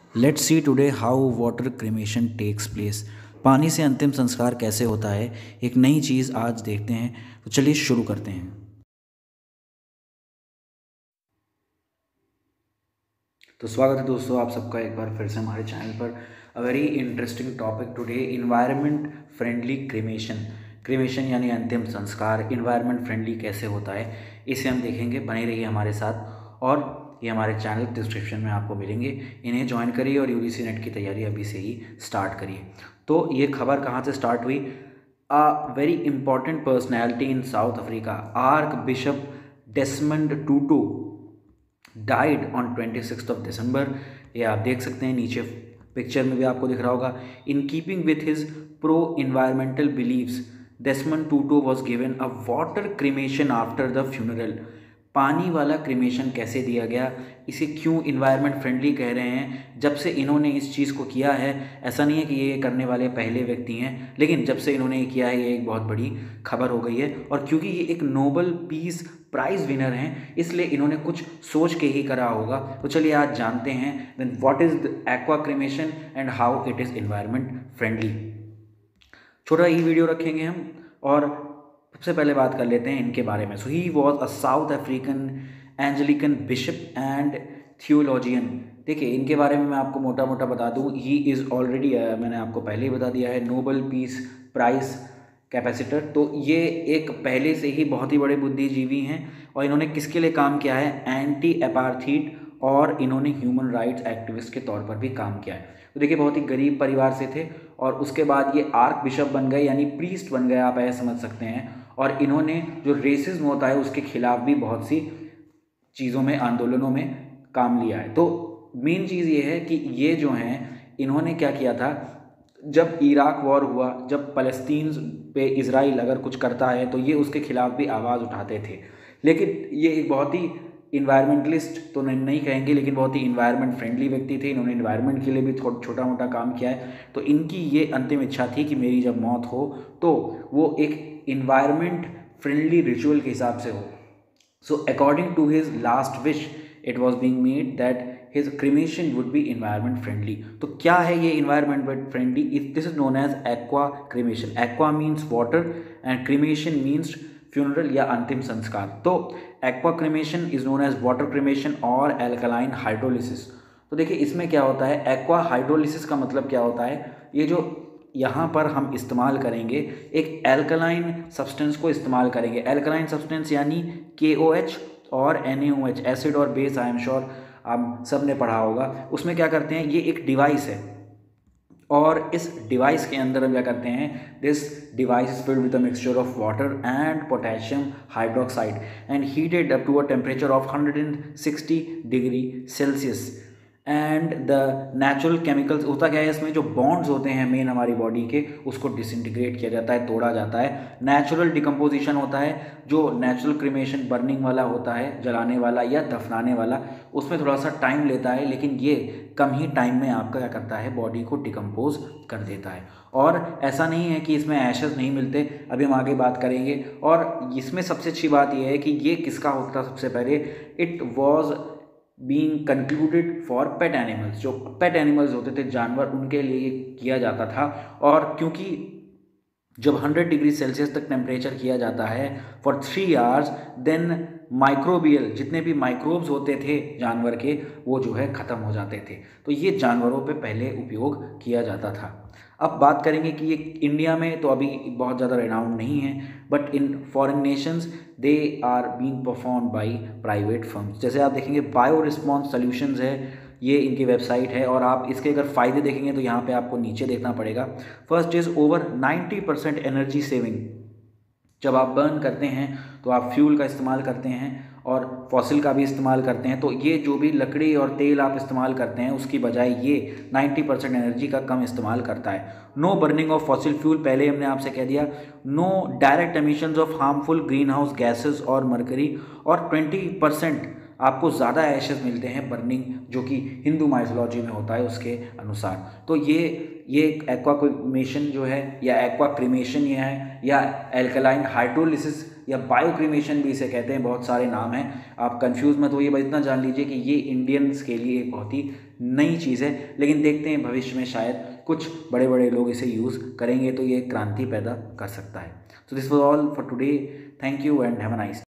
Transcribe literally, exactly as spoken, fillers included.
Let's see today how water cremation takes place. पानी से अंतिम संस्कार कैसे होता है, एक नई चीज़ आज देखते हैं। तो चलिए शुरू करते हैं। तो स्वागत है दोस्तों आप सबका एक बार फिर से हमारे चैनल पर। A very interesting topic today, environment friendly cremation. Cremation यानी अंतिम संस्कार इन्वायरमेंट फ्रेंडली कैसे होता है, इसे हम देखेंगे। बने रहिए हमारे साथ और ये हमारे चैनल डिस्क्रिप्शन में आपको मिलेंगे। इन्हें ज्वाइन करिए और यूजीसी नेट की तैयारी अभी से ही स्टार्ट करिए। तो ये खबर कहाँ से स्टार्ट हुई? A very important personality in South Africa, archbishop Desmond Tutu died on twenty six of December. ये आप देख सकते हैं, नीचे पिक्चर में भी आपको दिख रहा होगा। In keeping with his pro environmental believes, Desmond Tutu was given a water cremation after the funeral. पानी वाला क्रिमेशन कैसे दिया गया, इसे क्यों इन्वायरमेंट फ्रेंडली कह रहे हैं? जब से इन्होंने इस चीज़ को किया है, ऐसा नहीं है कि ये करने वाले पहले व्यक्ति हैं, लेकिन जब से इन्होंने ये किया है ये एक बहुत बड़ी खबर हो गई है। और क्योंकि ये एक नोबल पीस प्राइज़ विनर हैं, इसलिए इन्होंने कुछ सोच के ही करा होगा। तो चलिए आज जानते हैं then what is the aqua cremation and how it is environment friendly. छोटा ही वीडियो रखेंगे हम और सबसे पहले बात कर लेते हैं इनके बारे में। So he was a South African Anglican bishop and theologian. देखिए इनके बारे में मैं आपको मोटा मोटा बता दूं, ही इज़ ऑलरेडी, मैंने आपको पहले ही बता दिया है, नोबल पीस प्राइज़ कैपेसिटर। तो ये एक पहले से ही बहुत ही बड़े बुद्धिजीवी हैं और इन्होंने किसके लिए काम किया है? एंटी अपार्थीड, और इन्होंने ह्यूमन राइट्स एक्टिविस्ट के तौर पर भी काम किया है। तो देखिए बहुत ही गरीब परिवार से थे और उसके बाद ये आर्क बिशप बन गए, यानी प्रीस्ट बन गए, आप ऐसे समझ सकते हैं। और इन्होंने जो रेसिज्म होता है उसके खिलाफ भी बहुत सी चीज़ों में, आंदोलनों में काम लिया है। तो मेन चीज़ ये है कि ये जो हैं इन्होंने क्या किया था, जब इराक वॉर हुआ, जब फ़लस्तीन पे इजराइल अगर कुछ करता है तो ये उसके खिलाफ भी आवाज़ उठाते थे। लेकिन ये एक बहुत ही इन्वायरमेंटलिस्ट तो नहीं नहीं कहेंगे, लेकिन बहुत ही इन्वायरमेंट फ्रेंडली व्यक्ति थे। इन्होंने इन्वायरमेंट के लिए भी थोड़ा छोटा मोटा काम किया है। तो इनकी ये अंतिम इच्छा थी कि मेरी जब मौत हो तो वो एक इन्वायरमेंट फ्रेंडली रिचुअल के हिसाब से हो। So according to his last wish it was being made that his cremation would be environment friendly. तो क्या है ये environment friendly? This is known as aqua cremation. Aqua means water and cremation means funeral या अंतिम संस्कार। तो aqua cremation is known as water cremation और alkaline hydrolysis. तो देखिए इसमें क्या होता है, एक्वा हाइड्रोलिसिस का मतलब क्या होता है? ये जो यहाँ पर हम इस्तेमाल करेंगे एक एल्कलाइन सब्सटेंस को इस्तेमाल करेंगे। एल्कलाइन सब्सटेंस यानी के ओ एच और N A O H, acid और बेस, आई एम श्योर आप सब ने पढ़ा होगा। उसमें क्या करते हैं, ये एक डिवाइस है और इस डिवाइस के अंदर हम क्या करते हैं, this device is filled with a mixture of water and potassium hydroxide and heated up to a temperature of hundred sixty degree Celsius. And the natural chemicals, होता क्या है इसमें, जो बॉन्ड्स होते हैं मेन हमारी बॉडी के, उसको डिसइंटीग्रेट किया जाता है, तोड़ा जाता है। नेचुरल डिकम्पोजिशन होता है, जो नेचुरल क्रिमेशन बर्निंग वाला होता है, जलाने वाला या दफनाने वाला, उसमें थोड़ा सा टाइम लेता है, लेकिन ये कम ही टाइम में आपका क्या करता है, बॉडी को डिकम्पोज कर देता है। और ऐसा नहीं है कि इसमें एशेस नहीं मिलते, अभी हम आगे बात करेंगे। और इसमें सबसे अच्छी बात यह है कि ये किसका होता, सबसे पहले it was being concluded for pet animals. जो पेट एनिमल्स होते थे, जानवर, उनके लिए ये किया जाता था। और क्योंकि जब हंड्रेड डिग्री सेल्सियस तक टेम्परेचर किया जाता है for three hours, then microbial, जितने भी माइक्रोब्स होते थे जानवर के, वो जो है ख़त्म हो जाते थे। तो ये जानवरों पे पहले उपयोग किया जाता था। अब बात करेंगे कि ये इंडिया में तो अभी बहुत ज़्यादा रेनाउंड नहीं है, but in foreign nations they are being perform by private firms. जैसे आप देखेंगे बायो रिस्पॉन्स सॉल्यूशंस है, ये इनकी वेबसाइट है। और आप इसके अगर फ़ायदे देखेंगे तो यहाँ पे आपको नीचे देखना पड़ेगा। First is over ninety percent energy saving. जब आप बर्न करते हैं तो आप फ्यूल का इस्तेमाल करते हैं और फॉसिल का भी इस्तेमाल करते हैं, तो ये जो भी लकड़ी और तेल आप इस्तेमाल करते हैं उसकी बजाय ये नब्बे परसेंट एनर्जी का कम इस्तेमाल करता है। No burning of fossil fuel, पहले हमने आपसे कह दिया। No direct emissions of harmful green house gases और मरकरी। और ट्वेंटी परसेंट आपको ज़्यादा एशेस मिलते हैं बर्निंग, जो कि हिंदू माइथोलॉजी में होता है उसके अनुसार। तो ये ये एक्वा क्रिमेशन जो है, या एक्वा क्रिमेशन ये है, या एल्कलाइन हाइड्रोलिसिस या बायो क्रिमेशन भी इसे कहते हैं, बहुत सारे नाम हैं, आप कंफ्यूज मत होइए। बस इतना जान लीजिए कि ये इंडियंस के लिए एक बहुत ही नई चीज़ है, लेकिन देखते हैं भविष्य में शायद कुछ बड़े बड़े लोग इसे यूज़ करेंगे तो ये क्रांति पैदा कर सकता है। So this was all for today. Thank you and have a nice